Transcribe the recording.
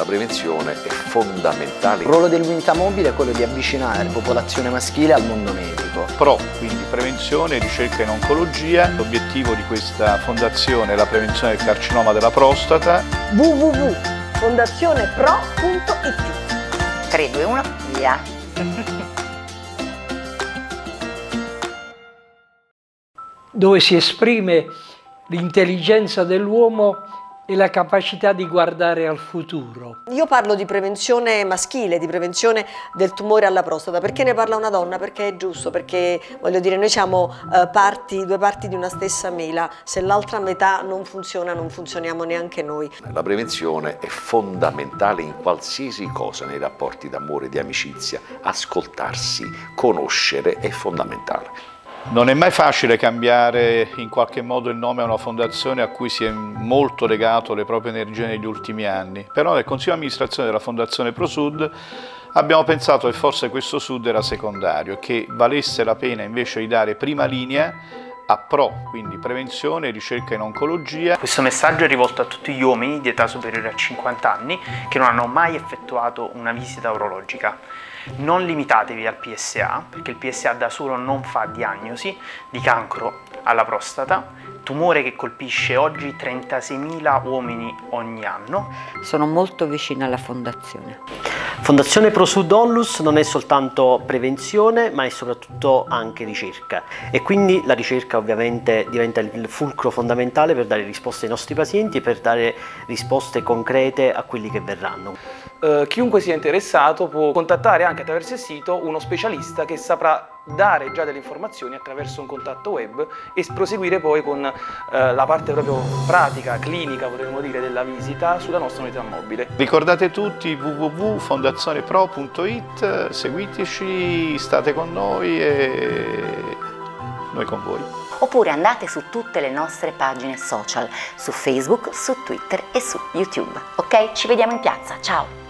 La prevenzione è fondamentale. Il ruolo dell'unità mobile è quello di avvicinare la popolazione maschile al mondo medico. PRO, quindi prevenzione e ricerca in oncologia. L'obiettivo di questa fondazione è la prevenzione del carcinoma della prostata. www.fondazionepro.it 3, 2, 1, via! Dove si esprime l'intelligenza dell'uomo e la capacità di guardare al futuro. Io parlo di prevenzione maschile, di prevenzione del tumore alla prostata. Perché ne parla una donna? Perché è giusto, perché voglio dire, noi siamo due parti di una stessa mela. Se l'altra metà non funziona, non funzioniamo neanche noi. La prevenzione è fondamentale in qualsiasi cosa, nei rapporti d'amore, di amicizia. Ascoltarsi, conoscere è fondamentale. Non è mai facile cambiare in qualche modo il nome a una fondazione a cui si è molto legato le proprie energie negli ultimi anni, però nel Consiglio di amministrazione della Fondazione ProSud abbiamo pensato che forse questo Sud era secondario e che valesse la pena invece di dare prima linea a PRO, quindi prevenzione e ricerca in oncologia. Questo messaggio è rivolto a tutti gli uomini di età superiore a 50 anni che non hanno mai effettuato una visita urologica. Non limitatevi al PSA, perché il PSA da solo non fa diagnosi di cancro alla prostata, tumore che colpisce oggi 36.000 uomini ogni anno. Sono molto vicina alla fondazione. Fondazione ProSud Onlus non è soltanto prevenzione, ma è soprattutto anche ricerca, e quindi la ricerca ovviamente diventa il fulcro fondamentale per dare risposte ai nostri pazienti e per dare risposte concrete a quelli che verranno. Chiunque sia interessato può contattare anche attraverso il sito uno specialista che saprà dare già delle informazioni attraverso un contatto web e proseguire poi con la parte proprio pratica, clinica, potremmo dire, della visita sulla nostra unità mobile. Ricordate tutti www.fondazionepro.it, seguiteci, state con noi e noi con voi. Oppure andate su tutte le nostre pagine social, su Facebook, su Twitter e su YouTube. Ok? Ci vediamo in piazza, ciao!